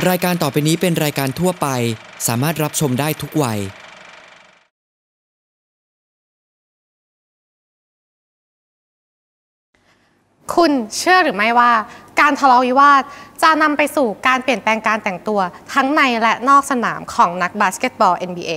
รายการต่อไปนี้เป็นรายการทั่วไปสามารถรับชมได้ทุกวัยคุณเชื่อหรือไม่ว่าการทะเลาะวิวาทจะนำไปสู่การเปลี่ยนแปลงการแต่งตัวทั้งในและนอกสนามของนักบาสเกตบอล NBA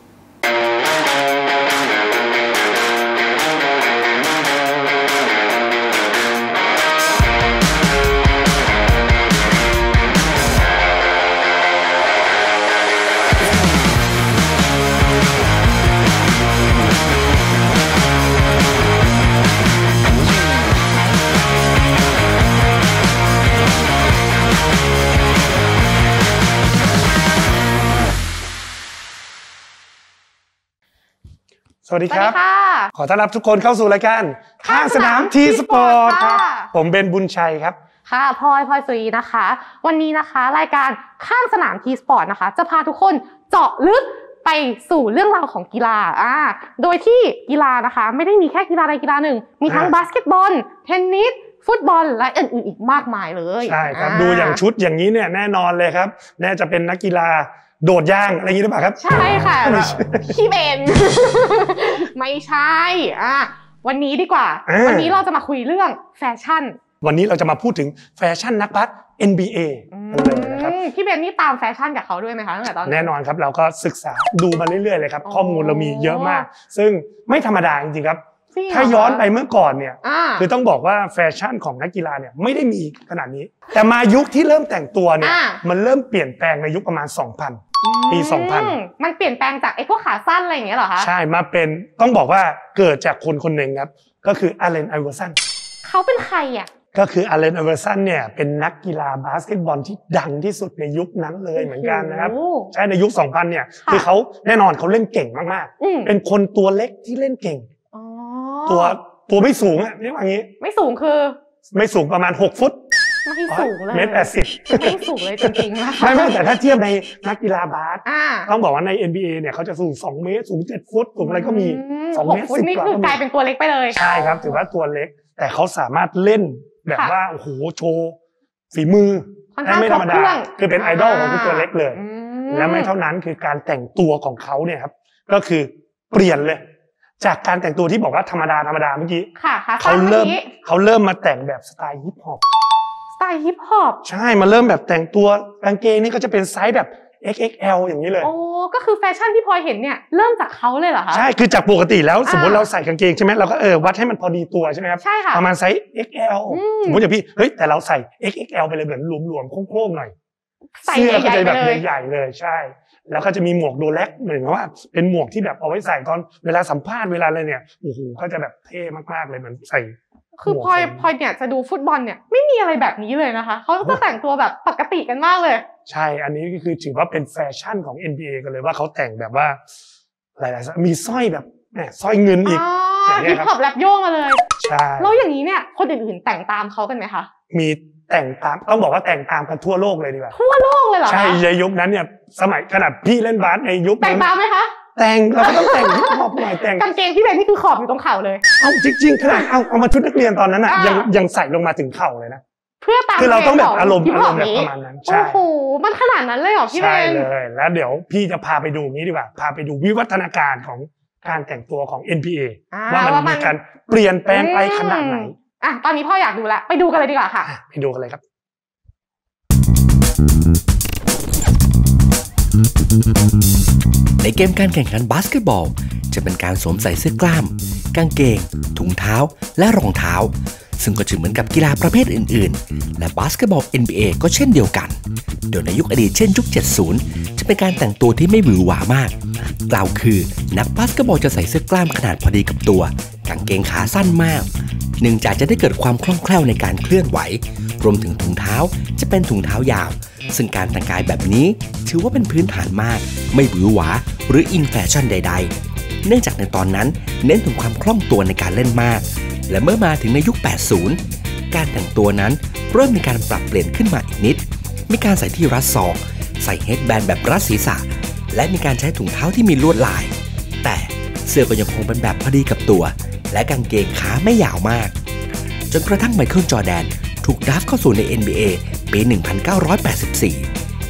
สวัสดีครับขอต้อนรับทุกคนเข้าสู่รายการข้างสนามทีสปอร์ตครับผมเบนบุญชัยครับค่ะพลอยสุรีนะคะวันนี้นะคะรายการข้างสนามทีสปอร์ตนะคะจะพาทุกคนเจาะลึกไปสู่เรื่องราวของกีฬาโดยที่กีฬานะคะไม่ได้มีแค่กีฬาใดกีฬาหนึ่งมีทั้งบาสเกตบอลเทนนิสฟุตบอลและอื่นๆอีกมากมายเลยใช่ครับดูอย่างชุดอย่างนี้เนี่ยแน่นอนเลยครับน่าจะเป็นนักกีฬาโดดย่างอะไรอย่างนี้หรือเปล่าครับใช่ค่ะพี่เบนไม่ใช่วันนี้ดีกว่าวันนี้เราจะมาคุยเรื่องแฟชั่นวันนี้เราจะมาพูดถึงแฟชั่นนักบาส NBA กันเลยนะครับพี่เบนนี่ตามแฟชั่นกับเขาด้วยไหมคะตั้งแต่ตอนแน่นอนครับเราก็ศึกษาดูมาเรื่อยๆเลยครับข้อมูลเรามีเยอะมากซึ่งไม่ธรรมดาจริงๆครับถ้าย้อนไปเมื่อก่อนเนี่ยคือต้องบอกว่าแฟชั่นของนักกีฬาเนี่ยไม่ได้มีขนาดนี้แต่มายุคที่เริ่มแต่งตัวเนี่ยมันเริ่มเปลี่ยนแปลงในยุคประมาณ 2000 ปี 2000 มันเปลี่ยนแปลงจากไอ้พวกขาสั้นอะไรอย่างเงี้ยเหรอคะใช่มาเป็นต้องบอกว่าเกิดจากคนหนึ่งครับก็คืออเลน ไอเวอร์สันเขาเป็นใครอ่ะก็คืออเลน ไอเวอร์สันเนี่ยเป็นนักกีฬาบาสเกตบอลที่ดังที่สุดในยุคนั้นเลยเหมือนกันนะครับใช่ในยุค 2000 เนี่ยคือเขาแน่นอนเขาเล่นเก่งมากๆเป็นคนตัวเล็กที่เล่นเก่งตัวไม่สูงอ่ะเรียกว่างี้ไม่สูงคือไม่สูงประมาณ6 ฟุตไม่สูงเลย 1.80 ไม่สูงเลยจริงๆนะคะไม่แต่ถ้าเทียบในนักกีฬาบาสต้องบอกว่าใน NBA เนี่ยเขาจะสูง2 เมตรสูง7 ฟุตสูงอะไรก็มี2 เมตร 10 นี่คือกลายเป็นตัวเล็กไปเลยใช่ครับถือว่าตัวเล็กแต่เขาสามารถเล่นแบบว่าโอ้โหโชว์ฝีมือไม่ธรรมดาคือเป็นไอดอลของทุกตัวเล็กเลยและไม่เท่านั้นคือการแต่งตัวของเขาเนี่ยครับก็คือเปลี่ยนเลยจากการแต่งตัวที่บอกว่าธรรมดาเมื่อกี้เขาเริ่มมาแต่งแบบสไตล์ฮิปฮอปใช่มาเริ่มแบบแต่งตัวกางเกงนี่ก็จะเป็นไซส์แบบ XXL อย่างนี้เลยโอ้ก็คือแฟชั่นที่พลอยเห็นเนี่ยเริ่มจากเขาเลยเหรอคะใช่คือจากปกติแล้วสมมติเราใส่กางเกงใช่ไหมเราก็วัดให้มันพอดีตัวใช่ไหมครับใช่ค่ะประมาณไซส์ XL สมมติอย่างพี่เฮ้ยแต่เราใส่ XXL ไปเลยเหมือนหลวมๆโค้งๆหน่อยเสื้อก็จะแบบใหญ่ๆเลยใช่แล้วก็จะมีหมวกโดแลกเหมือนว่าเป็นหมวกที่แบบเอาไว้ใส่ตอนเวลาสัมภาษณ์เวลาอะไรเนี่ยโอ้โหเขาจะแบบเท่มากๆเลยเหมือนใส่คือพลอยเนี่ยจะดูฟุตบอลเนี่ยไม่มีอะไรแบบนี้เลยนะคะเขาจะแต่งตัวแบบปกติกันมากเลยใช่อันนี้ก็คือถือว่าเป็นแฟชั่นของ NBA กันเลยว่าเขาแต่งแบบว่าหลายๆมีสร้อยแบบสร้อยเงินอีกอย่างเงี้ยครับฮิปฮอปแรปโยงมาเลยใช่แล้วอย่างนี้เนี่ยคนอื่นๆแต่งตามเขากันไหมคะมีแต่งตามต้องบอกว่าแต่งตามกันทั่วโลกเลยดีกว่าทั่วโลกเลยเหรอใช่ในยุคนั้นเนี่ยสมัยขนาดพี่เล่นบาสในยุคแต่งตามไหมคะแต่งเราก็ต้องแต่งฮิปฮอปหน่อยแต่งกางเกงที่เป็นนี่คือขอบอยู่ตรงเข่าเลยเอาจริงๆขนาดเอามาชุดนักเรียนตอนนั้นอ่ะยังใส่ลงมาถึงเข่าเลยนะเพื่อตามคือเราต้องแบบอารมณ์แบบประมาณนั้นใช่โอ้โหมันขนาดนั้นเลยเหรอพี่เบนใช่เลยแล้วเดี๋ยวพี่จะพาไปดูนี้ดีกว่าพาไปดูวิวัฒนาการของการแต่งตัวของ NBA ว่ามันมีการเปลี่ยนแปลงไปขนาดไหนตอนนี้พ่ออยากดูแล้วไปดูกันเลยดีกว่าค่ะไปดูกันเลยครับในเกมการแข่งขันบาสเกตบอลจะเป็นการสวมใส่เสื้อกล้ามกางเกงถุงเท้าและรองเท้าซึ่งก็จะเหมือนกับกีฬาประเภทอื่นๆและบาสเกตบอล NBA ก็เช่นเดียวกันโดยในยุคอดีตเช่นยุค 70 จะเป็นการแต่งตัวที่ไม่หวือหวามากกล่าวคือนักบาสเกตบอลจะใส่เสื้อกล้ามขนาดพอดีกับตัวกางเกงขาสั้นมากเนื่องจากจะได้เกิดความคล่องแคล่วในการเคลื่อนไหวรวมถึงถุงเท้าจะเป็นถุงเท้ายาวซึ่งการแต่งกายแบบนี้ถือว่าเป็นพื้นฐานมากไม่หวือหวาหรืออินแฟชั่นใดๆเนื่องจากในตอนนั้นเน้นถึงความคล่องตัวในการเล่นมากและเมื่อมาถึงในยุค 80 การแต่งตัวนั้นเริ่มมีการปรับเปลี่ยนขึ้นมาอีกนิดมีการใส่ที่รัดศอกใส่เฮดแบนด์แบบรัดศีรษะและมีการใช้ถุงเท้าที่มีลวดลายแต่เสื้อก็ยังคงเป็นแบบพอดีกับตัวและกางเกงขาไม่ยาวมากจนกระทั่งไมเคิล จอร์แดนถูกดราฟต์เข้าสู่ใน NBA ปี 1984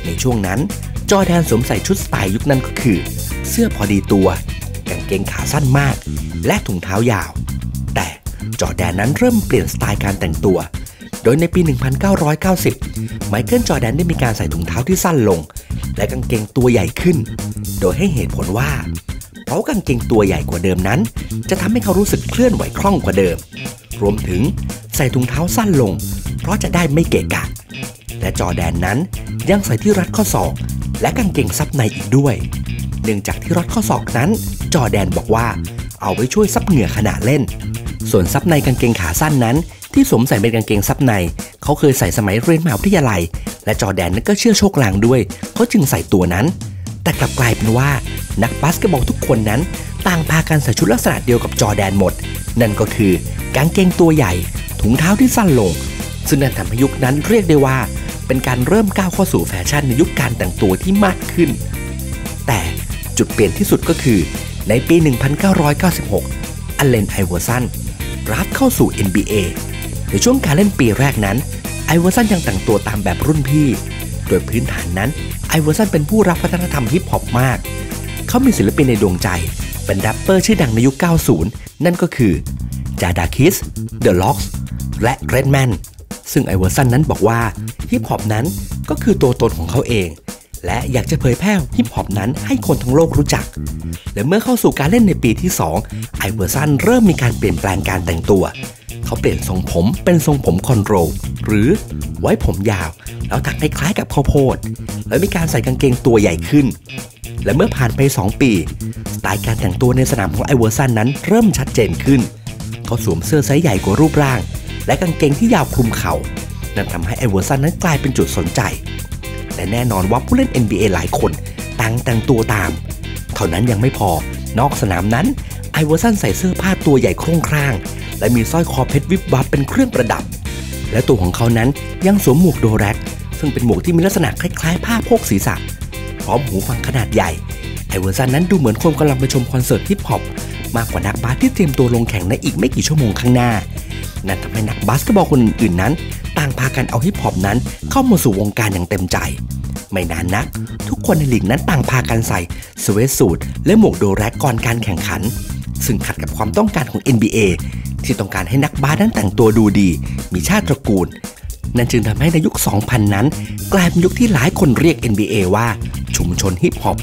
ในช่วงนั้นจอร์แดนสวมใส่ชุดสไตล์ยุคนั้นก็คือเสื้อพอดีตัวกางเกงขาสั้นมากและถุงเท้ายาวแต่จอร์แดนนั้นเริ่มเปลี่ยนสไตล์การแต่งตัวโดยในปี 1990 ไมเคิล จอร์แดนได้มีการใส่ถุงเท้าที่สั้นลงและกางเกงตัวใหญ่ขึ้นโดยให้เหตุผลว่าเพราะกางเกงตัวใหญ่กว่าเดิมนั้นจะทำให้เขารู้สึกเคลื่อนไหวคล่องกว่าเดิมรวมถึงใส่ถุงเท้าสั้นลงเพราะจะได้ไม่เกะกะและจอร์แดนนั้นยังใส่ที่รัดข้อศอกและกางเกงซับในอีกด้วยเนื่องจากที่รัดข้อศอกนั้นจอร์แดนบอกว่าเอาไว้ช่วยซับเหงื่อขณะเล่นส่วนซับในกางเกงขาสั้นนั้นที่สวมใส่เป็นกางเกงซับในเขาเคยใส่สมัยเรียนมหาวิทยาลัยและจอร์แดนนั้นก็เชื่อโชคลางด้วยเขาจึงใส่ตัวนั้นแต่กลับกลายเป็นว่านักบาสเกตบอลทุกคนนั้นต่างพากันใส่ชุดลักษณะเดียวกับจอร์แดนหมดนั่นก็คือกางเกงตัวใหญ่ถุงเท้าที่สั้นลงซึ่งนั่นทำให้ยุคนั้นเรียกได้ว่าเป็นการเริ่มก้าวเข้าสู่แฟชั่นในยุคการแต่งตัวที่มากขึ้นแต่จุดเปลี่ยนที่สุดก็คือในปี 1996 อเลน ไอเวอร์สันรับเข้าสู่ NBA ในช่วงการเล่นปีแรกนั้นไอเวอร์สันยังแต่งตัวตามแบบรุ่นพี่โดยพื้นฐานนั้นไอเวอร์สันเป็นผู้รักวัฒนธรรมฮิปฮอปมากเขามีศิลปินในดวงใจเป็นแรปเปอร์ชื่อดังในยุค 90 นั่นก็คือจาดาคิส เดอะล็อกส์และเรดแมนซึ่งไอเวอร์สันนั้นบอกว่าฮิปฮอปนั้นก็คือตัวตนของเขาเองและอยากจะเผยแพร่ฮิปฮอปนั้นให้คนทั้งโลกรู้จักและเมื่อเข้าสู่การเล่นในปีที่ 2 ไอเวอร์สันเริ่มมีการเปลี่ยนแปลงการแต่งตัวเขาเปลี่ยนทรงผมเป็นทรงผมคอนโทรลหรือไว้ผมยาวแล้วถักคล้ายๆกับข้าวโพดและมีการใส่กางเกงตัวใหญ่ขึ้นและเมื่อผ่านไป2 ปีสไตล์การแต่งตัวในสนามของไอเวอร์สันนั้นเริ่มชัดเจนขึ้นเขาสวมเสื้อไซส์ใหญ่กว่ารูปร่างและกางเกงที่ยาวคลุมเข่านั่นทำให้ไอเวอร์สันนั้นกลายเป็นจุดสนใจและแน่นอนว่าผู้เล่น NBA หลายคนต่างแต่งตัวตามเท่านั้นยังไม่พอนอกสนามนั้นไอเวอร์สันใส่เสื้อผ้าตัวใหญ่โครงคร่างและมีสร้อยคอเพชรวิบวับเป็นเครื่องประดับและตัวของเขานั้นยังสวมหมวกโดแร็กซึ่งเป็นหมวกที่มีลักษณะคล้ายๆผ้าโพกศีรษะพร้อมหูฟังขนาดใหญ่ไอเวอร์สันนั้นดูเหมือนคนกำลังไปชมคอนเสิร์ตฮิปฮอปมากกว่านักบาสที่เตรียมตัวลงแข่งในอีกไม่กี่ชั่วโมงข้างหน้านั่นทำให้นักบาสเกตบอลคนอื่นๆนั้นต่างพากันเอาฮิปฮอปนั้นเข้ามาสู่วงการอย่างเต็มใจไม่นานนักทุกคนในลีกนั้นต่างพากันใส่สเวตสูทและหมวกโดแร็กก่อนการแข่งขันซึ่งขัดกับความต้องการของ NBA ที่ต้องการให้นักบาสนั้นแต่งตัวดูดีมีชาติตระกูลนั่นจึงทำให้ในยุค 2000 นั้นกลายเป็นยุคที่หลายคนเรียก NBA ว่าชุมชนฮิปฮอป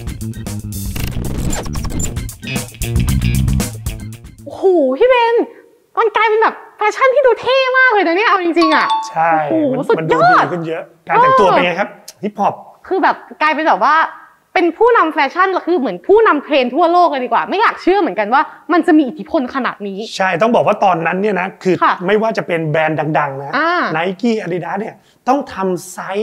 โอ้โหพี่เบนมันกลายเป็นแบบแฟชั่นที่ดูเท่มากเลยนะเนี่ยเอาจริงๆอ่ะใช่มันดูดีขึ้นเยอะการแต่งตัวเป็นไงครับฮิปฮอปคือแบบกลายเป็นแบบว่าเป็นผู้นำแฟชั่นคือเหมือนผู้นำเทรนทั่วโลกเลยดีกว่าไม่อยากเชื่อเหมือนกันว่ามันจะมีอิทธิพลขนาดนี้ใช่ต้องบอกว่าตอนนั้นเนี่ยนะคือไม่ว่าจะเป็นแบรนด์ดังๆนะ Nike Adidas เนี่ยต้องทำไซส์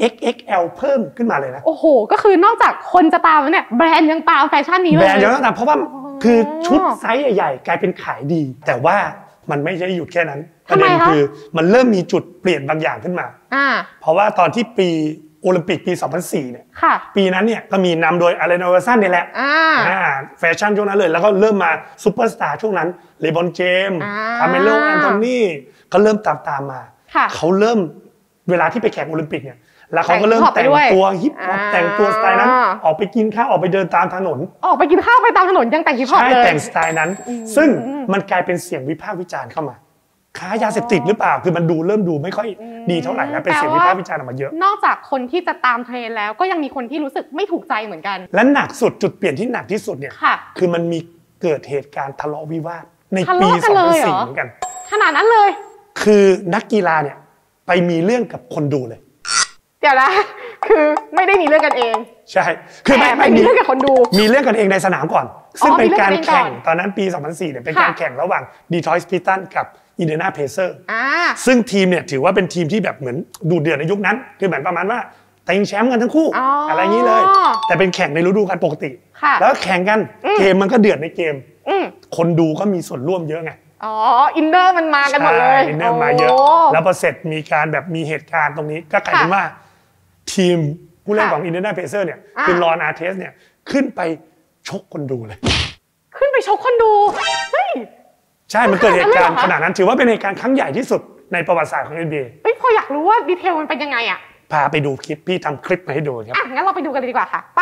XXL เพิ่มขึ้นมาเลยนะโอ้โหก็คือนอกจากคนจะตามเนี่ยแบรนด์ยังตามแฟชั่นนี้เลยแบรนด์ยังตามเพราะว่าคือชุดไซส์ใหญ่ๆกลายเป็นขายดีแต่ว่ามันไม่ใช่หยุดแค่นั้นประเด็นคือมันเริ่มมีจุดเปลี่ยนบางอย่างขึ้นมาเพราะว่าตอนที่ปีโอลิมปิกปี 2004 เนี่ยปีนั้นเนี่ยก็มีนำโดยอเลน ไอเวอร์สันนี่แหละแฟชั่นช่วงนั้นเลยแล้วก็เริ่มมาซูเปอร์สตาร์ช่วงนั้นเลบรอนเจมส์คาร์เมโล แอนโทนีก็เริ่มตามมาเขาเริ่มเวลาที่ไปแข่งโอลิมปิกเนี่ยแล้วเขาก็เริ่มแต่งตัวฮิปฮอปแต่งตัวสไตล์นั้นออกไปกินข้าวออกไปเดินตามถนนออกไปกินข้าวไปตามถนนยังแต่งฮิปฮอปเลยใช่แต่งสไตล์นั้นซึ่งมันกลายเป็นเสียงวิพากษ์วิจารณ์เข้ามาค้ายาเสพติดหรือเปล่าคือมันเริ่มดูไม่ค่อยดีเท่าไหร่แล้วเป็นเสียงวิพากษ์วิจารณ์ออกมาเยอะนอกจากคนที่จะตามเทรนแล้วก็ยังมีคนที่รู้สึกไม่ถูกใจเหมือนกันและหนักสุดจุดเปลี่ยนที่หนักที่สุดเนี่ยคือมันมีเกิดเหตุการณ์ทะเลาะวิวาทในปี 2004 เหมือนกันขนาดนั้นเลยคือนักกีฬาเนี่ยไปมีเรื่องกับคนดูเลยเดี๋ยวนะคือไม่ได้มีเรื่องกันเองใช่คือไม่มีเรื่องกับคนดูมีเรื่องกันเองในสนามก่อนซึ่งเป็นการแข่งตอนนั้นปี 2004 เนี่ยเป็นการแข่งระหว่างดีทรอยต์พิสตันกับอินเดียนาเพเซอร์ซึ่งทีมเนี่ยถือว่าเป็นทีมที่แบบเหมือนดูเดือดในยุคนั้นคือเหมือนประมาณว่าแต่งแชมป์กันทั้งคู่อะไรอย่างนี้เลยแต่เป็นแข่งในฤดูกาลปกติแล้วแข่งกันเกมมันก็เดือดในเกมคนดูก็มีส่วนร่วมเยอะไงอินเนอร์มันมากันหมดเลยอินเนอร์มาเยอะแล้วพอเสร็จมีการแบบมีเหตุการณ์ตรงนี้ก็กลายเป็นว่าทีมผู้เล่นของอินเดียนาเพเซอร์เนี่ยคือลอนอาร์เทสเนี่ยขึ้นไปชกคนดูเลยขึ้นไปชกคนดูเฮ้ยใช่มันเกิดเหตุการณ์ขนาดนั้นถือว่าเป็นเหตุการณ์ครั้งใหญ่ที่สุดในประวัติศาสตร์ของ NBA พออยากรู้ว่าดีเทลมันเป็นยังไงอ่ะพาไปดูคลิปพี่ทำคลิปมาให้ดูครับงั้นเราไปดูกันเลยดีกว่าค่ะไป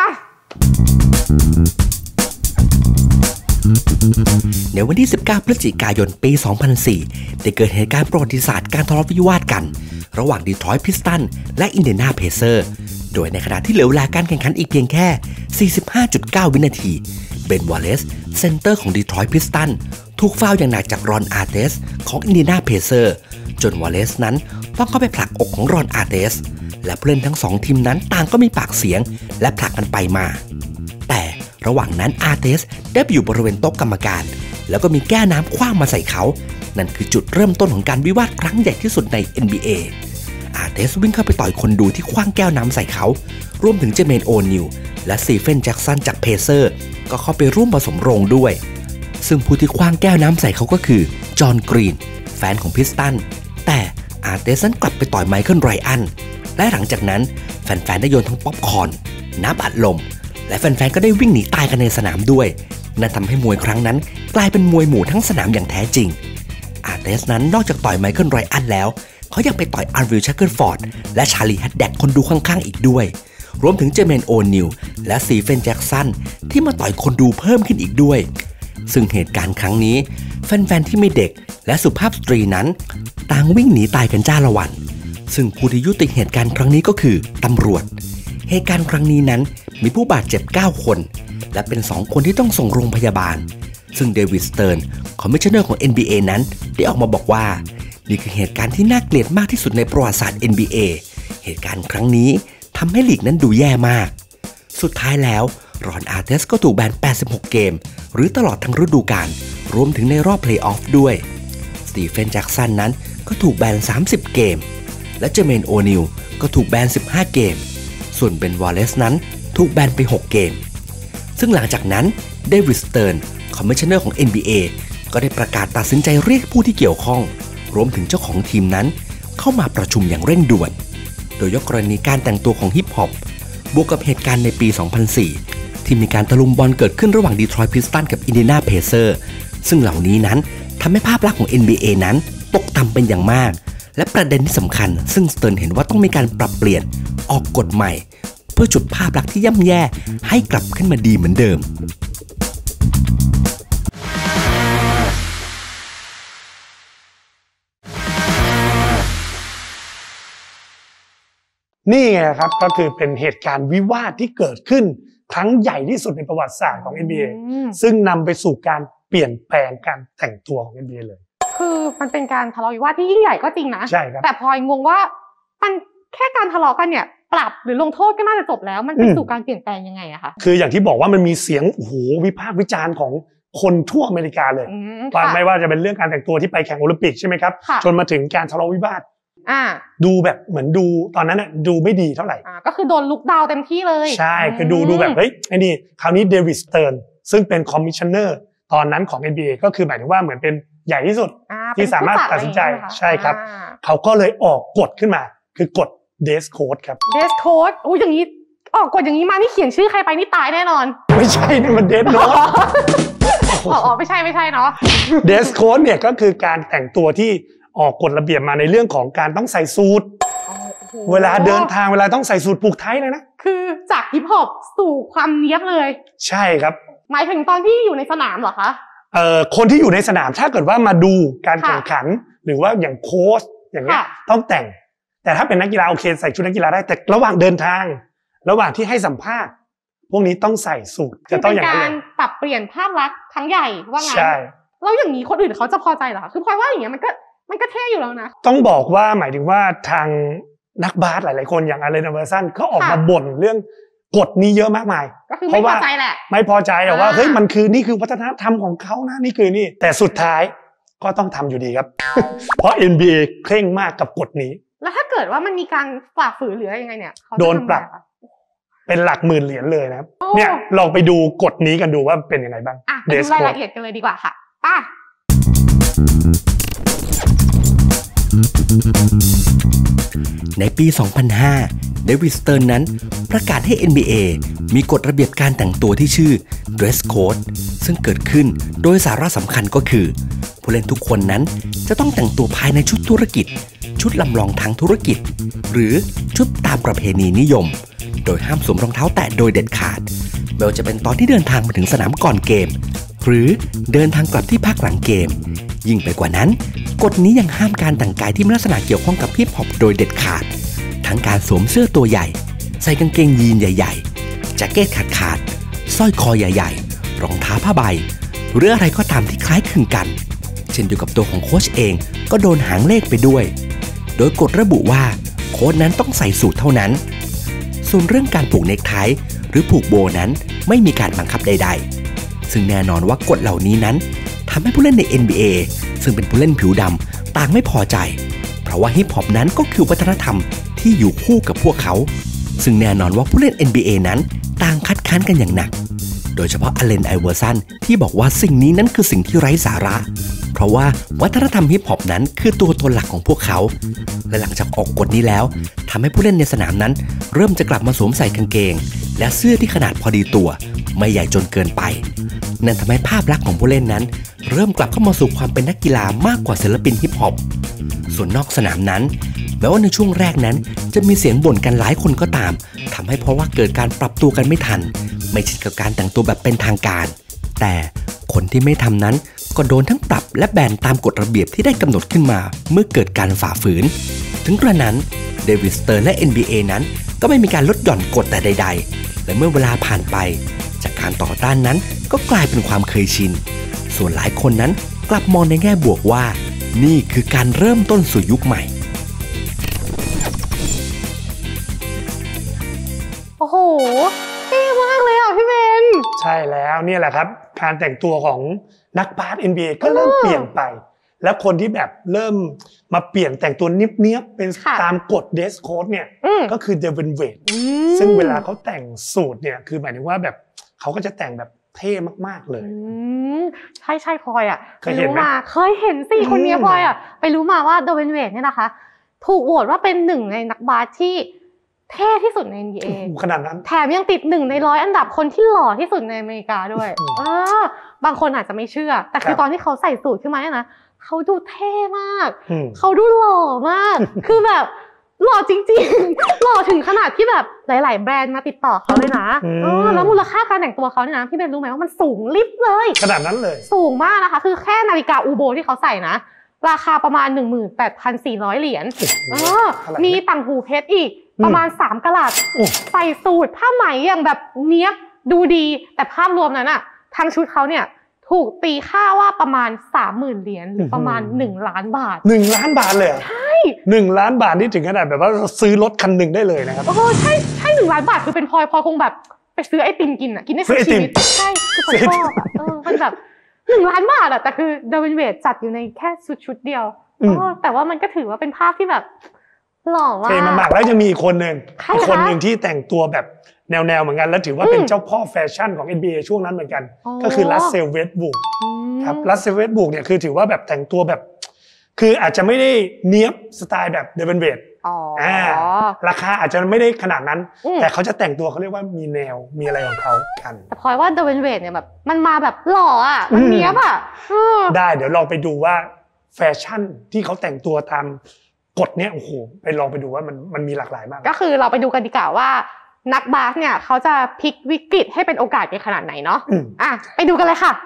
ในวันที่ 19 พฤศจิกายน ปี 2004 ได้เกิดเหตุการณ์ประวัติศาสตร์การทะเลาะวิวาทกันระหว่างดีทรอยต์พิสตันและอินเดียนาเพเซอร์โดยในขณะที่เหลือเวลาการแข่งขันอีกเพียงแค่ 45.9 วินาทีเบนวอลเลซเซนเตอร์ของดีทรอยต์พิสตันถูกฟาวล์อย่างหนักจากรอนอาร์เตสของอินเดียนาเพเซอร์จนวอลเลซนั้นต้องเข้าไปผลักอกของรอนอาร์เตสและผู้เล่นทั้งสองทีมนั้นต่างก็มีปากเสียงและผลักกันไปมาแต่ระหว่างนั้นอาร์เตสได้ไปอยู่บริเวณโต๊ะกรรมการแล้วก็มีแก้วน้ำคว้างมาใส่เขานั่นคือจุดเริ่มต้นของการวิวาทครั้งใหญ่ที่สุดใน NBA อาร์เตสวิ่งเข้าไปต่อยคนดูที่คว้างแก้วน้ำใส่เขารวมถึงเจเมนโอนิลและสตีเฟนแจ็กสันจากเพเซอร์ก็เข้าไปร่วมผสมโรงด้วยซึ่งผู้ที่คว้างแก้วน้ำใส่เขาก็คือจอห์นกรีนแฟนของพิสตันแต่อาร์เตสนั้นกลับไปต่อยไมเคิลไรอันและหลังจากนั้นแฟนๆได้โยนทั้งป๊อปคอร์นน้ำอัดลมและแฟนๆก็ได้วิ่งหนีตายกันในสนามด้วยนั่นทำให้มวยครั้งนั้นกลายเป็นมวยหมู่ทั้งสนามอย่างแท้จริงอาร์เตสนั้นนอกจากต่อยไมเคิลไรอันแล้วเขายังไปต่อยอาร์วิลชักเกิลฟอร์ดและชาลีแฮดแดกคนดูข้างๆอีกด้วยรวมถึงเจเมนโอนิลและสตีเฟนแจ็กสันที่มาต่อยคนดูเพิ่มขึ้นอีกด้วยซึ่งเหตุการณ์ครั้งนี้แฟนๆที่ไม่เด็กและสุภาพสตรีนั้นต่างวิ่งหนีตายกันจ้าละวันซึ่งผู้ที่ยุติเหตุการณ์ครั้งนี้ก็คือตำรวจเหตุการณ์ครั้งนี้นั้นมีผู้บาดเจ็บ9คนและเป็น2คนที่ต้องส่งโรงพยาบาลซึ่งเดวิดสเติร์นคอมมิชชันเนอร์ของ NBA นั้นได้ออกมาบอกว่านี่คือเหตุการณ์ที่น่าเกลียดมากที่สุดในประวัติศาสตร์ NBA เหตุการณ์ครั้งนี้ทำให้ลีกนั้นดูแย่มากสุดท้ายแล้วรอนอาร์เตสก็ถูกแบน86เกมหรือตลอดทั้งฤดูกาลรวมถึงในรอบเพลย์ออฟด้วยสตีเฟนแจ็กสันนั้นก็ถูกแบน30เกมและเจเมนโอนิลก็ถูกแบน15เกมส่วนเบนวอลเลซนั้นถูกแบนไป6เกมซึ่งหลังจากนั้นเดวิดสเติร์นคอมมิชชันเนอร์ของ NBA ก็ได้ประกาศตัดสินใจเรียกผู้ที่เกี่ยวข้องรวมถึงเจ้าของทีมนั้นเข้ามาประชุมอย่างเร่งด่วนโดยยกกรณีการแต่งตัวของฮิปฮอปบวกกับเหตุการณ์ในปี 2004 ที่มีการตะลุมบอลเกิดขึ้นระหว่างดีทรอยต์พิสตันกับอินเดียนาเพเซอร์ซึ่งเหล่านี้นั้นทำให้ภาพลักษณ์ของ NBA นั้นตกต่ำเป็นอย่างมากและประเด็นที่สำคัญซึ่งสเติร์นเห็นว่าต้องมีการปรับเปลี่ยนออกกฎใหม่เพื่อจุดภาพลักษณ์ที่ย่ำแย่ให้กลับขึ้นมาดีเหมือนเดิมนี่ไงครับก็คือเป็นเหตุการณ์วิวาทที่เกิดขึ้นครั้งใหญ่ที่สุดในประวัติศาสตร์ของ NBA ซึ่งนำไปสู่การเปลี่ยนแปลงการแต่งตัวของ NBA เลยคือมันเป็นการทะเลาะวิวาทที่ยิ่งใหญ่ก็จริงนะใช่ครับแต่พลอยงงว่ามันแค่การทะเลาะกันเนี่ยปรับหรือลงโทษก็น่าจะจบแล้วมันไปสู่การเปลี่ยนแปลงยังไงอะคะคืออย่างที่บอกว่ามันมีเสียงโอ้โหวิพากษ์วิจารณ์ของคนทั่วอเมริกาเลยไม่ว่าจะเป็นเรื่องการแต่งตัวที่ไปแข่งโอลิมปิกใช่ไหมครับจนมาถึงการทะเลาะวิวาทดูแบบเหมือนดูตอนนั้นน่ะดูไม่ดีเท่าไหร่ก็คือโดนลุกดาวเต็มที่เลยใช่คือดูแบบเฮ้ยไอ้นี่คราวนี้เดวิดสเติร์นซึ่งเป็นคอมมิชชันเนอร์ตอนนั้นของ NBA ก็คือหมายถึงว่าเหมือนเป็นใหญ่ที่สุดที่สามารถตัดสินใจใช่ครับเขาก็เลยออกกฎขึ้นมาคือกฎเดสโค้ดครับเดสโค้ดอู้อย่างนี้ออกกฎอย่างนี้มานี่เขียนชื่อใครไปนี่ตายแน่นอนไม่ใช่นี่มันเดสโน้ตไม่ใช่เนาะเดสโค้ดเนี่ยก็คือการแต่งตัวที่ออกกฎระเบียบมาในเรื่องของการต้องใส่สูทเวลาเดินทางเวลาต้องใส่สูทผูกไทเลยนะคือจากฮิปฮอปสู่ความเนี้ยบเลยใช่ครับหมายถึงตอนที่อยู่ในสนามเหรอคะคนที่อยู่ในสนามถ้าเกิดว่ามาดูการแข่งขันหรือว่าอย่างโค้ชอย่างเงี้ยต้องแต่งแต่ถ้าเป็นนักกีฬาโอเคใส่ชุดนักกีฬาได้แต่ระหว่างเดินทางระหว่างที่ให้สัมภาษณ์พวกนี้ต้องใส่สูทจะต้องอย่างนั้นการปรับเปลี่ยนภาพลักษณ์ครั้งใหญ่ว่างั้นใช่แล้วอย่างนี้คนอื่นเขาจะพอใจเหรอคือพลอยว่าอย่างเงี้ยมันก็เท่อยู่แล้วนะต้องบอกว่าหมายถึงว่าทางนักบาสหลายๆคนอย่างอาเลน ไอเวอร์สันก็ออกมาบ่นเรื่องกฎนี้เยอะมากมายก็คือไม่พอใจแหละไม่พอใจแต่ว่าเฮ้ยมันคือนี่คือวัฒนธรรมของเขานะนี่คือนี่แต่สุดท้ายก็ต้องทำอยู่ดีครับ เพราะ NBA เคร่งมากกับกฎนี้แล้วถ้าเกิดว่ามันมีการฝ่าฝืนหรืออะไรยังไงเนี่ยโดนปรับเป็นหลักหมื่นเหรียญเลยนะครับเนี่ยลองไปดูกฎนี้กันดูว่าเป็นยังไงบ้างไปดูรายละเอียดกันเลยดีกว่าค่ะป่ะในปี 2005 เดวิด สเติร์นนั้นประกาศให้ NBA มีกฎระเบียบการแต่งตัวที่ชื่อ Dress Code ซึ่งเกิดขึ้นโดยสาระสำคัญก็คือผู้เล่นทุกคนนั้นจะต้องแต่งตัวภายในชุดธุรกิจชุดลำลองทางธุรกิจหรือชุดตามประเพณีนิยมโดยห้ามสวมรองเท้าแตะโดยเด็ดขาดไม่ว่าจะเป็นตอนที่เดินทางมาถึงสนามก่อนเกมหรือเดินทางกลับที่พักหลังเกมยิ่งไปกว่านั้นกฎนี้ยังห้ามการแต่งกายที่มีลักษณะเกี่ยวข้องกับฮิปฮอปโดยเด็ดขาดทั้งการสวมเสื้อตัวใหญ่ใส่กางเกงยีนใหญ่ๆแจ็คเก็ตขาดสร้อยคอใหญ่ๆรองเท้าผ้าใบหรืออะไรก็ตามที่คล้ายคลึงกันเช่นเดียวกับตัวของโค้ชเองก็โดนหางเลขไปด้วยโดยกฎระบุว่าโค้ชนั้นต้องใส่สูทเท่านั้นส่วนเรื่องการผูกเนคไทหรือผูกโบนั้นไม่มีการบังคับใดๆซึ่งแน่นอนว่ากฎเหล่านี้นั้นทำให้ผู้เล่นใน NBA ซึ่งเป็นผู้เล่นผิวดำต่างไม่พอใจเพราะว่าฮิปฮอปนั้นก็คือวัฒนธรรมที่อยู่คู่กับพวกเขาซึ่งแน่นอนว่าผู้เล่น NBA นั้นต่างคัดค้านกันอย่างหนักโดยเฉพาะอเลน ไอเวอร์สันที่บอกว่าสิ่งนี้นั้นคือสิ่งที่ไร้สาระเพราะว่าวัฒนธรรมฮิปฮอปนั้นคือตัวตนหลักของพวกเขาและหลังจากออกกฎนี้แล้วทำให้ผู้เล่นในสนามนั้นเริ่มจะกลับมาสวมใส่กางเกงและเสื้อที่ขนาดพอดีตัวไม่ใหญ่จนเกินไปนั่นทำให้ภาพลักษณ์ของผู้เล่นนั้นเริ่มกลับเข้ามาสู่ความเป็นนักกีฬามากกว่าศิลปินฮิปฮอปส่วนนอกสนามนั้นแม้ว่าในช่วงแรกนั้นจะมีเสียงบ่นกันหลายคนก็ตามทำให้เพราะว่าเกิดการปรับตัวกันไม่ทันไม่ชินกับการแต่งตัวแบบเป็นทางการแต่คนที่ไม่ทำนั้นก็โดนทั้งปรับและแบนตามกฎระเบียบที่ได้กำหนดขึ้นมาเมื่อเกิดการฝ่าฝืนถึงกระนั้นเดวิด สเตอร์และ NBA นั้นก็ไม่มีการลดหย่อนกฎแต่ใดๆและเมื่อเวลาผ่านไปจากการต่อต้านนั้นก็กลายเป็นความเคยชินส่วนหลายคนนั้นกลับมองในแง่บวกว่านี่คือการเริ่มต้นสู่ยุคใหม่โอ้โหเท่มากเลยอ่ะพี่เบนใช่แล้วเนี่ยแหละครับการแต่งตัวของนักบาส NBA ก็เริ่มเปลี่ยนไปแล้วคนที่แบบเริ่มมาเปลี่ยนแต่งตัวเนี้ยบๆเป็นตามกฎเดสโค้ดเนี่ยก็คือเดวินเวดซึ่งเวลาเขาแต่งสูทเนี่ยคือหมายถึงว่าแบบเขาก็จะแต่งแบบเท่มากๆเลยใช่พลอยอ่ะเคยเห็นมาเคยเห็นสิคนนี้พลอยอ่ะไปรู้มาว่าเดวินเวดเนี่ยนะคะถูกโหวตว่าเป็นหนึ่งในนักบาสที่เท่ที่สุดใน NBA ขนาดนั้นแถมยังติด1 ใน 100อันดับคนที่หล่อที่สุดในอเมริกาด้วยบางคนอาจจะไม่เชื่อแต่คือตอนที่เขาใส่สูทขึ้นมาเนี่ยนะเขาดูเท่มากเขาดูหล่อมากคือแบบหล่อจริงๆหล่อถึงขนาดที่แบบหลายๆแบรนด์มาติดต่อเขาเลยนะแล้วมูลค่าการแต่งตัวเขาเนี่ยนะพี่เบนรู้ไหมว่ามันสูงลิบเลยขนาดนั้นเลยสูงมากนะคะคือแค่นาฬิกาอูโบที่เขาใส่นะราคาประมาณ 18,400 เหรียญมีต่างหูเพชรอีกประมาณ3 กะรัตใส่สูทผ้าไหมอย่างแบบเนี้ยบดูดีแต่ภาพรวมนั้นอะทั้งชุดเขาเนี่ยถูกตีค่าว่าประมาณ 30,000 เหรียญหรือประมาณ1 ล้านบาท 1 ล้านบาทเลยใช่ 1 ล้านบาทนี่ถึงขนาดแบบว่าซื้อรถคันหนึ่งได้เลยนะครับใช่1 ล้านบาทคือเป็นพลอยคงแบบไปซื้อไอติมกินอะกินได้ทั้งชีวิตใช่คือผมชอบมันแบบ1 ล้านบาทอะแต่คือเดวินเวดจัดอยู่ในแค่ชุดเดียวแต่ว่ามันก็ถือว่าเป็นภาพที่แบบหล่อมากเท่มากแล้วยังมีอีกคนหนึ่งที่แต่งตัวแบบแนวเหมือนกันแล้วถือว่าเป็นเจ้าพ่อแฟชั่นของ NBA ช่วงนั้นเหมือนกันก็คือรัสเซล เวสต์บรูคครับรัสเซล เวสต์บรูคเนี่ยคือถือว่าแบบแต่งตัวแบบคืออาจจะไม่ได้เนี้ยบสไตล์แบบเดวินเวดราคาอาจจะไม่ได้ขนาดนั้นแต่เขาจะแต่งตัวเขาเรียกว่ามีแนวมีอะไรของเขากันแต่พลอยว่าเดวินเวดเนี่ยแบบมันมาแบบหล่ออ่ะมันเนี้ยบอ่ะได้เดี๋ยวลองไปดูว่าแฟชั่นที่เขาแต่งตัวตามกฎเนี้ยโอ้โหไปลองไปดูว่ามันมีหลากหลายมากก็คือเราไปดูกันดีกว่าว่านักบาสเนี่ยเขาจะพลิกวิกฤตให้เป็นโอกาสในขนาดไหนเนาะไปดูกันเลยค่ะ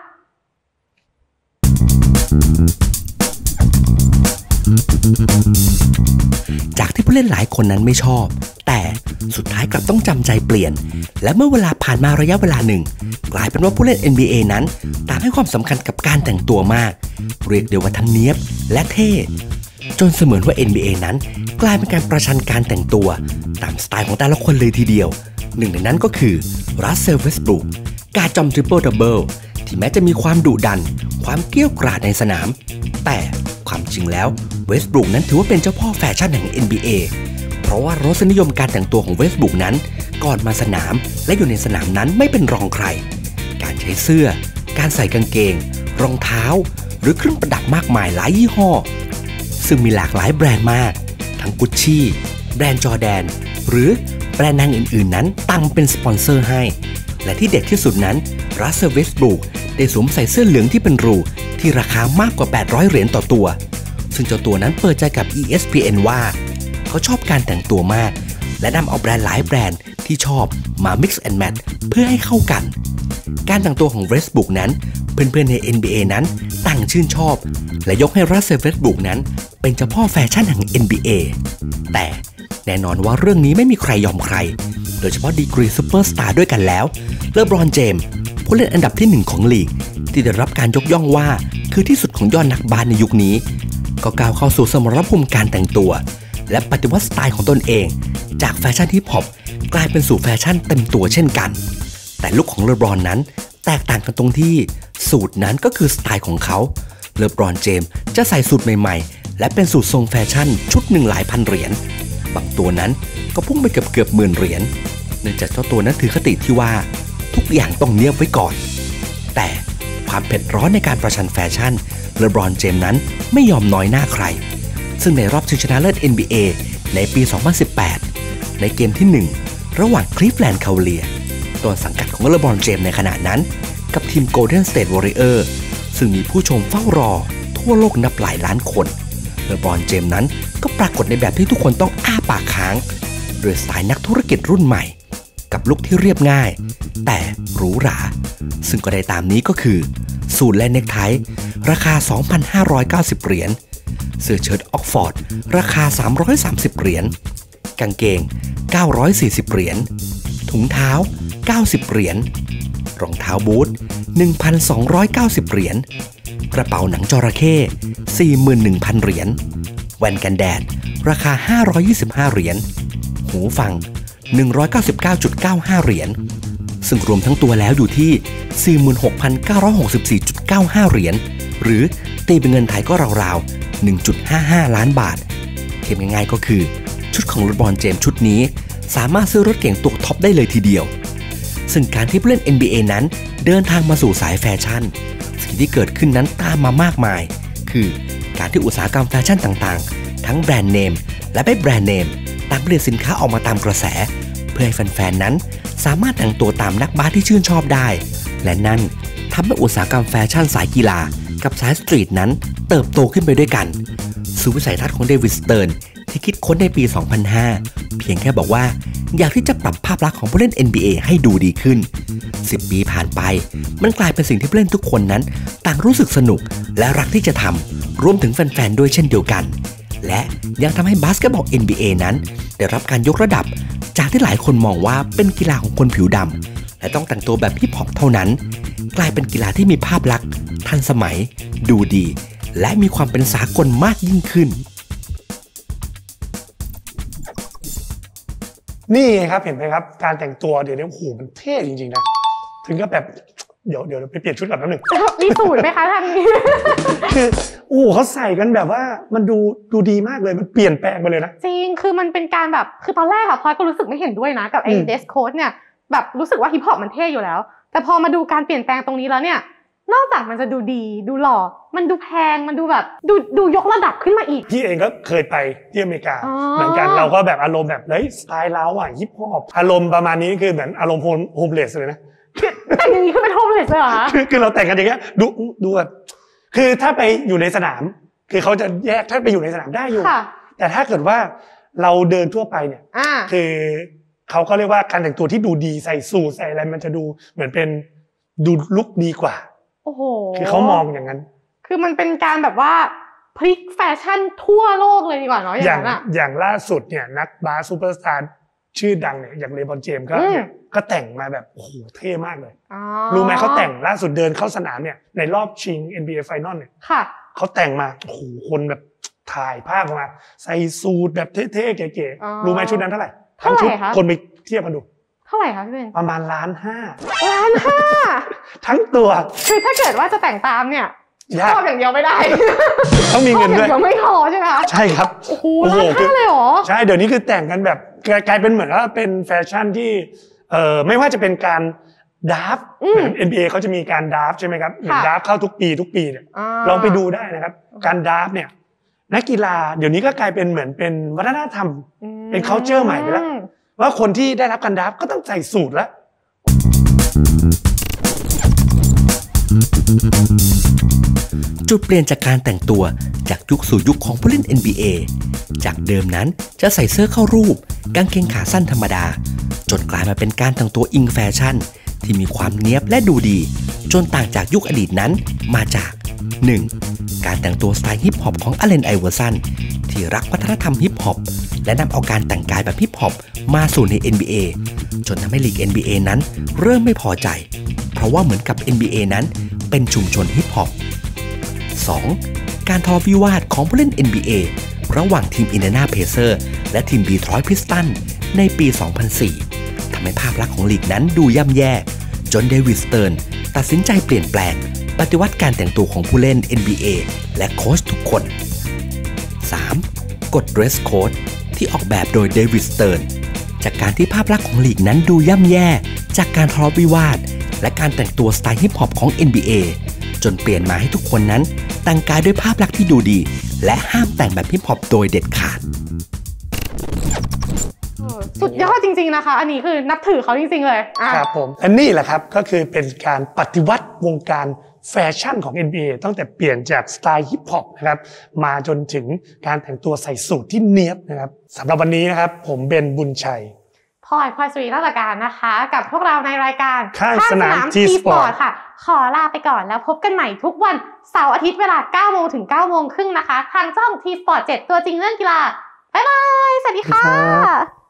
จากที่ผู้เล่นหลายคนนั้นไม่ชอบแต่สุดท้ายกลับต้องจำใจเปลี่ยนและเมื่อเวลาผ่านมาระยะเวลาหนึ่งกลายเป็นว่าผู้เล่น NBA นั้นต่างให้ความสำคัญกับการแต่งตัวมากเรียกได้ว่าทั้งเนี๊ยบและเท่จนเสมือนว่า NBA นั้นกลายเป็นการประชันการแต่งตัวตามสไตล์ของแต่ละคนเลยทีเดียวหนึ่งในนั้นก็คือรัสเซล เวสต์บรูคการจอมทริปเปิลดับเบิลที่แม้จะมีความดุดันความเกรี้ยวกราดในสนามแต่ความจริงแล้วเวสต์บรูคนั้นถือว่าเป็นเจ้าพ่อแฟชั่นแห่ง NBA เพราะว่ารสนิยมการแต่งตัวของเวสต์บรูคนั้นก่อนมาสนามและอยู่ในสนามนั้นไม่เป็นรองใครการใช้เสื้อการใส่กางเกงรองเท้าหรือเครื่องประดับมากมายหลายยี่ห้อซึ่งมีหลากหลายแบรนด์มากทั้งกุชชี่แบรนด์จอร์แดนหรือแบรนด์ดังอื่นๆนั้นตั้งเป็นสปอนเซอร์ให้และที่เด็ดที่สุดนั้นรัสเซล เวสต์บรูคได้สวมใส่เสื้อเหลืองที่เป็นรูที่ราคามากกว่า800 เหรียญต่อตัวซึ่งเจ้าตัวนั้นเปิดใจกับ ESPN ว่าเขาชอบการแต่งตัวมากและนำเอาแบรนด์หลายแบรนด์ที่ชอบมา mix and match เพื่อให้เข้ากันการแต่งตัวของ Westbrook นั้นเพื่อนๆใน NBA นั้นต่างชื่นชอบและยกให้ Russell Westbrook นั้นเป็นเจ้าพ่อแฟชั่นแห่ง NBA แต่แน่นอนว่าเรื่องนี้ไม่มีใครยอมใครโดยเฉพาะดีกรีซูเปอร์สตาร์ด้วยกันแล้วเลบรอนเจมส์ผู้เล่นอันดับที่1ของลีกที่ได้รับการยกย่องว่าคือที่สุดของยอดนักบาสในยุคนี้ก็ก้าวเข้าสู่สมรภูมิการแต่งตัวและปฏิวัติสไตล์ของตนเองจากแฟชั่นฮิปฮอปกลายเป็นสู่แฟชั่นเต็มตัวเช่นกันแต่ลุคของเลบรอนนั้นแตกต่างกันตรงที่สูทนั้นก็คือสไตล์ของเขาเลบรอนเจมส์จะใส่สูทใหม่ๆและเป็นสูททรงแฟชั่นชุดหนึ่งหลายพันเหรียญบางตัวนั้นก็พุ่งไปเกือบหมื่นเหรียญเนื่องจากเจ้าตัวนั้นถือคติที่ว่าทุกอย่างต้องเนียบไว้ก่อนแต่ความเผ็ดร้อนในการประชันแฟชั่นเลบรอนเจมส์นั้นไม่ยอมน้อยหน้าใครซึ่งในรอบชิงชนะเลิศ NBA ในปี 2018 ในเกมที่ 1 ระหว่างคลีฟแลนด์คาวาเลียร์ต้นสังกัดของเลบรอนเจมส์ในขณะนั้นกับทีม Golden State Warrior ซึ่งมีผู้ชมเฝ้ารอทั่วโลกนับหลายล้านคนเลบรอนเจมส์นั้นก็ปรากฏในแบบที่ทุกคนต้องอ้าปากค้างโดยสายนักธุรกิจรุ่นใหม่กับลุคที่เรียบง่ายแต่หรูหราซึ่งก็ได้ตามนี้ก็คือสูทและเนคไทราคา 2,590 เหรียญเสื้อเชิ้ตออกฟอร์ดราคา330เหรียญกางเกง940เหรียญถุงเท้า90เหรียญรองเท้าบูท 1,290 เหรียญกระเป๋าหนังจระเข้ 41,000 เหรียญแว่นกันแดดราคา525เหรียญหูฟัง199.95 เหรียญซึ่งรวมทั้งตัวแล้วอยู่ที่ 46,964.95 เหรียญหรือตีเป็นเงินไทยก็ราวๆ 1.55 ล้านบาทเทียบง่ายๆก็คือชุดของเลบรอนเจมส์ชุดนี้สามารถซื้อรถเก๋งตัวท็อปได้เลยทีเดียวซึ่งการที่ผู้เล่น NBA นั้นเดินทางมาสู่สายแฟชั่นสิ่งที่เกิดขึ้นนั้นตามมามากมายคือการที่อุตสาหกรรมแฟชั่นต่างๆทั้งแบรนด์เนมและไม่แบรนด์เนมต่างผลิตสินค้าออกมาตามกระแสเพื่อให้แฟนๆนั้นสามารถแต่งตัวตามนักบาสที่ชื่นชอบได้และนั่นทำให้อุตสาหกรรมแฟชั่นสายกีฬากับสายสตรีทนั้นเติบโตขึ้นไปด้วยกันสู่วิสัยทัศน์ของเดวิดสเติร์นที่คิดค้นในปี 2005 เพียงแค่บอกว่าอยากที่จะปรับภาพลักษณ์ของผู้เล่น NBA ให้ดูดีขึ้น 10 ปีผ่านไปมันกลายเป็นสิ่งที่ผู้เล่นทุกคนนั้นต่างรู้สึกสนุกและรักที่จะทำรวมถึงแฟนๆด้วยเช่นเดียวกันและยังทำให้บาสเกตบอล NBA นั้นได้รับการยกระดับจากที่หลายคนมองว่าเป็นกีฬาของคนผิวดำและต้องแต่งตัวแบบฮิปฮอปเท่านั้นกลายเป็นกีฬาที่มีภาพลักษณ์ทันสมัยดูดีและมีความเป็นสากลมากยิ่งขึ้นนี่ครับเห็นไหมครับการแต่งตัวเดี๋ยวนี้โอ้โหมันเท่จริงๆนะถึงก็แบบเดี๋ยวไปเปลี่ยนชุดก่อนแป๊บนึงมีสูตรไหมคะท่านคือโอ้เขาใส่กันแบบว่ามันดูดีมากเลยมันเปลี่ยนแปลงไปเลยนะจริงคือมันเป็นการแบบคือตอนแรกค่ะพลอยก็รู้สึกไม่เห็นด้วยนะกับไอ้เดสโค้ดเนี่ยแบบรู้สึกว่าฮิปฮอปมันเท่อยู่แล้วแต่พอมาดูการเปลี่ยนแปลงตรงนี้แล้วเนี่ยนอกจากมันจะดูดีดูหล่อมันดูแพงมันดูแบบดูยกระดับขึ้นมาอีกพี่เองก็เคยไปที่อเมริกาเหมือนกันเราก็แบบอารมณ์แบบเฮ้ยสไตล์เราอ่ะฮิปฮอปอารมณ์ประมาณนี้คือเหมือนอารมณ์โฮมเลสเลยนะแต่อย่างนี้คือเป็นโฮมเลสเลยเหรอคือเราแต่งกันอย่างเงี้ยดูแบบคือถ้าไปอยู่ในสนามคือเขาจะแยกถ้าไปอยู่ในสนามได้อยู่แต่ถ้าเกิดว่าเราเดินทั่วไปเนี่ยคือเขาก็เรียกว่าการแต่งตัวที่ดูดีใส่สูทใส่อะไรมันจะดูเหมือนเป็นดูลุคดีกว่าโอ้โหคือเขามองอย่างนั้นคือมันเป็นการแบบว่าพลิกแฟชั่นทั่วโลกเลยดีกว่าเนาะอย่างล่าสุดเนี่ยนักบาสซูเปอร์สตาร์ชื่อดังเนี่ยอย่างเลบรอนเจมส์ก็แต่งมาแบบโอ้โหเท่มากเลยรู้ไหมเขาแต่งล่าสุดเดินเข้าสนามเนี่ยในรอบชิง NBA Final เนี่ยเขาแต่งมาโอ้โหคนแบบถ่ายภาพออกมาใส่สูทแบบเท่ๆเก๋ๆรู้ไหมชุดนั้นเท่าไหร่ทั้งชุดคนไปเทียบกันดูเท่าไหร่คะพี่เบนประมาณ1.5 ล้านทั้งตัวคือถ้าเกิดว่าจะแต่งตามเนี่ยชอบอย่างเดียวไม่ได้ต้องมีเงินด้วยไม่พอใช่ไหมคะใช่ครับโอ้โห1.5 เลยเหรอใช่เดี๋ยวนี้คือแต่งกันแบบกลายเป็นเหมือนว่าเป็นแฟชั่นที่ไม่ว่าจะเป็นการดราฟต์เหมือน NBA เขาจะมีการดราฟต์ใช่ไหมครับดราฟต์เข้าทุกปีเนี่ยลองไปดูได้นะครับการดราฟต์เนี่ยนักกีฬาเดี๋ยวนี้ก็กลายเป็นเหมือนเป็นวัฒนธรรมเป็น culture ใหม่ไปแล้วว่าคนที่ได้รับการดราฟต์ก็ต้องใส่สูทแล้วจุดเปลี่ยนจากการแต่งตัวจากยุคสู่ยุคของผู้เล่น NBA จากเดิมนั้นจะใส่เสื้อเข้ารูปกางเกงขาสั้นธรรมดาจนกลายมาเป็นการแต่งตัวอิงแฟชั่นที่มีความเนี๊ยบและดูดีจนต่างจากยุคอดีตนั้นมาจาก 1. การแต่งตัวสไตล์ฮิปฮอปของอเลน ไอเวอร์สันที่รักวัฒนธรรมฮิปฮอปและนำเอาการแต่งกายแบบฮิปฮอปมาสู่ใน NBA จนทำให้ลีก NBA นั้นเริ่มไม่พอใจเพราะว่าเหมือนกับ NBA นั้นเป็นชุมชนฮิปฮอป 2. การทะเลาะวิวาทของผู้เล่น NBA ระหว่างทีมอินเดียนาเพเซอร์และทีมดีทรอยต์พิสตันในปี 2004 ทำให้ภาพลักษณ์ของลีกนั้นดูย่ำแย่จนเดวิด สเติร์นตัดสินใจเปลี่ยนแปลงปฏิวัติการแต่งตัวของผู้เล่น NBA และโค้ชทุกคน 3. กฎ Dress Code ที่ออกแบบโดยเดวิด สเติร์นจากการที่ภาพลักษณ์ของลีกนั้นดูย่ำแย่จากการทะเลาะวิวาทและการแต่งตัวสไตล์ฮิปฮอปของ NBA จนเปลี่ยนมาให้ทุกคนนั้นแต่งกายด้วยภาพลักษณ์ที่ดูดีและห้ามแต่งแบบฮิปฮอปโดยเด็ดขาดสุดยอดจริงๆนะคะอันนี้คือนับถือเขาจริงๆเลยครับผมอันนี้แหละครับก็คือเป็นการปฏิวัติวงการแฟชั่นของ NBA ตั้งแต่เปลี่ยนจากสไตล์ฮิปฮอปนะครับมาจนถึงการแต่งตัวใส่สูทที่เนี๊ยบนะครับสำหรับวันนี้นะครับผมเบนบุญชัยพลอยสุรินาฏการนะคะกับพวกเราในรายการข้างสนามทีสปอร์ตค่ะขอลาไปก่อนแล้วพบกันใหม่ทุกวันเสาร์อาทิตย์เวลา 9 โมงถึง 9 โมงครึ่งนะคะทางช่องทีสปอร์ต 7 ตัวจริงเรื่องกีฬาบ๊ายบายสวัสดีค่ะ